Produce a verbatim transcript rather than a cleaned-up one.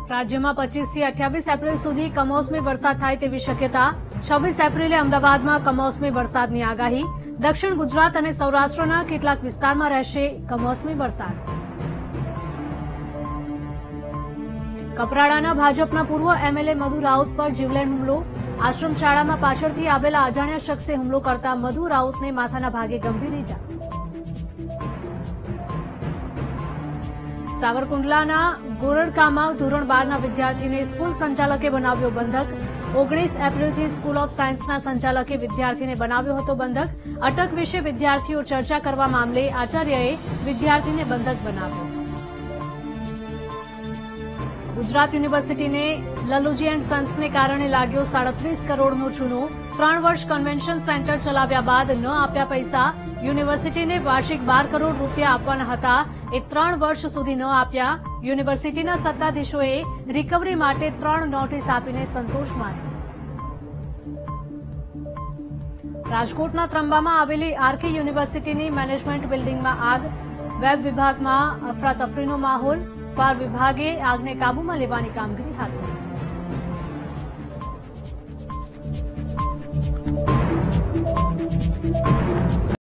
રાજ્યમાં પચીસ થી અઠ્યાવીસ એપ્રિલ સુધી કમોસમી વરસાદ થાય તેવી શક્યતા. છવ્વીસ એપ્રિલે અમદાવાદમાં કમોસમી વરસાદની આગાહી. દક્ષિણ ગુજરાત અને સૌરાષ્ટ્રના કેટલાક વિસ્તારમાં રહેશે કમોસમી વરસાદ. કપરાડાના ભાજપના પૂર્વ એમએલએ મધુ રાઉત પર જીવલેણ હુમલો. આશ્રમ શાળામાં પાછળથી આવેલા અજાણ્યા શખ્સે હુમલો કરતા મધુ રાઉતને માથાના ભાગે ગંભીર ઇજા. સાવરકુંડલાના ગોરડકામાં ધોરણ બારના વિદ્યાર્થીને સ્કૂલ સંચાલકે બનાવ્યો બંધક. ઓગણીસ એપ્રિલથી સ્કૂલ ઓફ સાયન્સના સંચાલકે વિદ્યાર્થીને બનાવ્યો હતો બંધક. અટક વિશે વિદ્યાર્થીઓ ચર્ચા કરવા મામલે આચાર્યએ વિદ્યાર્થીને બંધક બનાવ્યો. ગુજરાત યુનિવર્સિટીને લલુજી એન્ડ સન્સને કારણે લાગ્યો સાડત્રીસ કરોડનો ચૂનો. ત્રણ વર્ષ કન્વેન્શન સેન્ટર ચલાવ્યા બાદ ન આપ્યા પૈસા. યુનિવર્સિટીને વાર્ષિક બાર કરોડ રૂપિયા આપવાના હતા, એ ત્રણ વર્ષ સુધી ન આપ્યા. યુનિવર્સિટીના સત્તાધીશોએ રિકવરી માટે ત્રણ નોટિસ આપીને સંતોષ માન્યો. રાજકોટના ત્રંબામાં આવેલી આરકે યુનિવર્સિટીની મેનેજમેન્ટ બિલ્ડિંગમાં આગ. વેબ વિભાગમાં અફરાતફરીનો માહોલ. ફાયર વિભાગે આગને કાબૂમાં લેવાની કામગીરી હાથ ધરી.